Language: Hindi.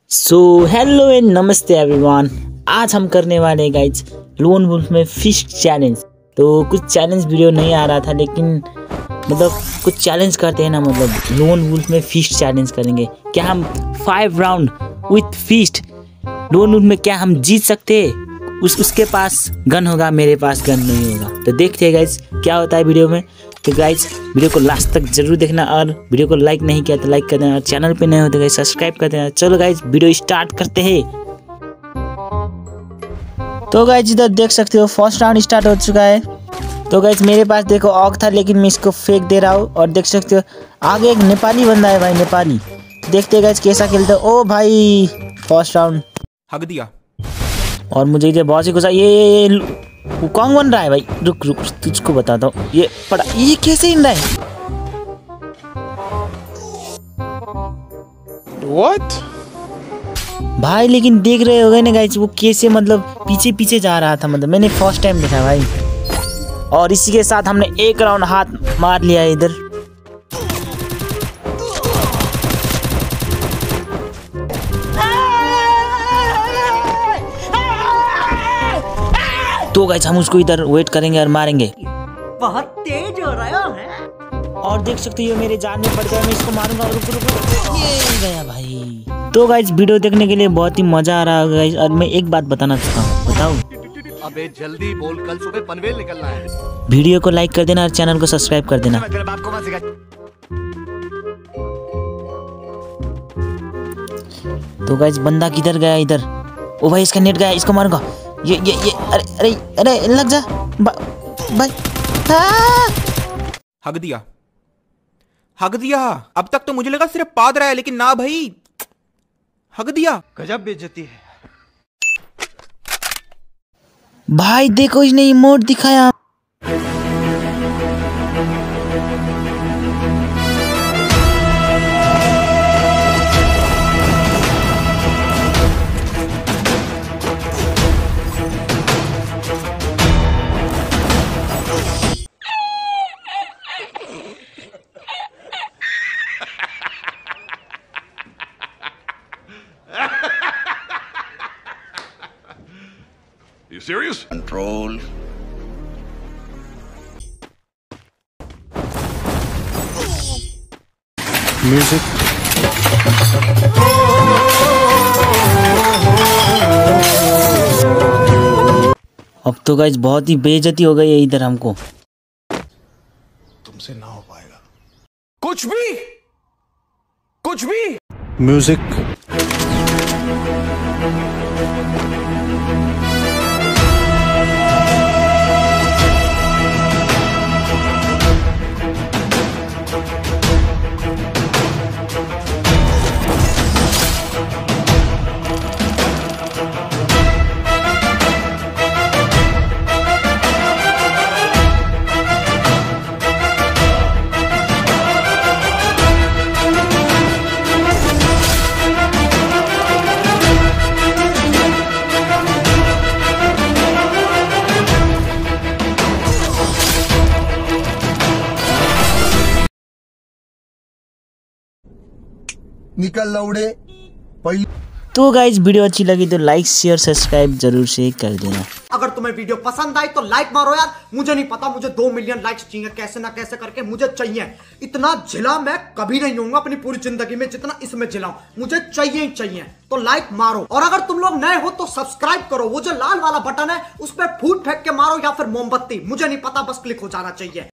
सो हेलो एंड नमस्ते एवरीवन। आज हम करने वाले हैं गाइज लोन वुल्फ में फिश चैलेंज। तो कुछ चैलेंज वीडियो नहीं आ रहा था, लेकिन मतलब कुछ चैलेंज करते हैं ना, मतलब लोन वुल्फ में फिश चैलेंज करेंगे। क्या हम 5 round with fish lone wolf में क्या हम जीत सकते हैं? उसके पास गन होगा, मेरे पास गन नहीं होगा। तो देखते हैं गाइज क्या होता है वीडियो में। तो गाइज वीडियो को लास्ट तक जरूर देखना, और वीडियो को लाइक नहीं किया तो लाइक कर देना, और चैनल पे नए हो तो गाइज सब्सक्राइब कर देना। चलो गाइज वीडियो स्टार्ट करते हैं। तो गाइज इधर देख सकते हो फर्स्ट राउंड स्टार्ट हो चुका है। तो गाइज मेरे पास देखो ऑग था, लेकिन मैं इसको फेंक दे रहा हूँ। और देख सकते हो आगे एक नेपाली बंदा है भाई, नेपाली। देखते गाइज कैसा खेलते हो। ओ भाई फर्स्ट राउंड हक दिया। और मुझे इधर बहुत सी गुस्सा। ये वो कौन बन रहा है भाई? रुक रुक तुझको बताता हूँ। ये पड़ा, ये कैसे इन रहा है? What? भाई लेकिन देख रहे हो गए ना गाइस, वो कैसे मतलब पीछे पीछे जा रहा था। मतलब मैंने फर्स्ट टाइम देखा भाई। और इसी के साथ हमने एक राउंड हाथ मार लिया है इधर। तो गाइस हम उसको इधर वेट करेंगे और मारेंगे। बहुत तेज हो रहा है। और देख सकते हो ये मेरे जान में पड़ गया, मैं इसको मारूंगा। रुक रुक रुक, ये गया भाई। तो गाइस वीडियो देखने के लिए बहुत ही मजा आ रहा है गाइस। और मैं एक बात बताना चाहता हूँ, बताऊँ? अबे जल्दी बोल, कल सुबह पनवेल निकलना है। वीडियो को लाइक कर देना और चैनल को सब्सक्राइब कर देना। मैं तेरे बाप को मत सिखा। तो गाइस बंदा किधर गया? इधर। ओ भाई इसका नेट गया, इसको मारूंगा। ये अरे अरे अरे लग जा भाई। हक दिया, हक दिया। अब तक तो मुझे लगा सिर्फ पाद रहा है, लेकिन ना भाई, हक दिया। गजब बेइज्जती है भाई। देखो इसने इमोट दिखाया। You serious? Control. Music. अब तो गाइस बहुत ही बेइज्जती हो गई है इधर हमको। तुमसे ना हो पाएगा। कुछ भी, कुछ भी। म्यूजिक। निकल लौड़े पहले। तो गाइस वीडियो अच्छी लगी तो लाइक शेयर सब्सक्राइब जरूर से कर देना। अगर तुम्हें वीडियो पसंद आई तो लाइक मारो यार। मुझे नहीं पता, मुझे 2 मिलियन लाइक्स चाहिए, कैसे ना कैसे करके मुझे चाहिए। इतना जिला मैं कभी नहीं होऊंगा अपनी पूरी जिंदगी में जितना इसमें जिलाऊं। मुझे चाहिए ही चाहिए। तो लाइक मारो, और अगर तुम लोग नए हो तो सब्सक्राइब करो। वो जो लाल वाला बटन है उस पर फूट फेंक के मारो, या फिर मोमबत्ती, मुझे नहीं पता, बस क्लिक हो जाना चाहिए।